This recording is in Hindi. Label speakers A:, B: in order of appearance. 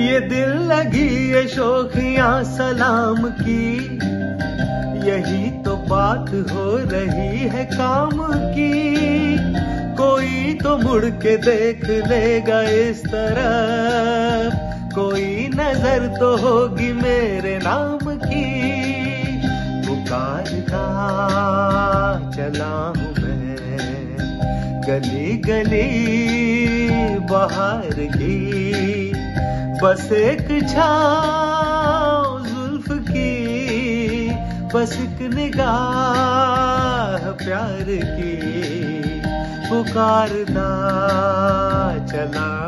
A: ये दिल लगी ये शोखियां सलाम की, यही तो बात हो रही है काम की। कोई तो मुड़ के देख लेगा इस तरफ, कोई नजर तो होगी मेरे नाम की। पुकारता चला हूँ मैं गली गली बहार की, बस एक छाँव जुल्फ की, बस एक निगाह प्यार की। पुकारता चला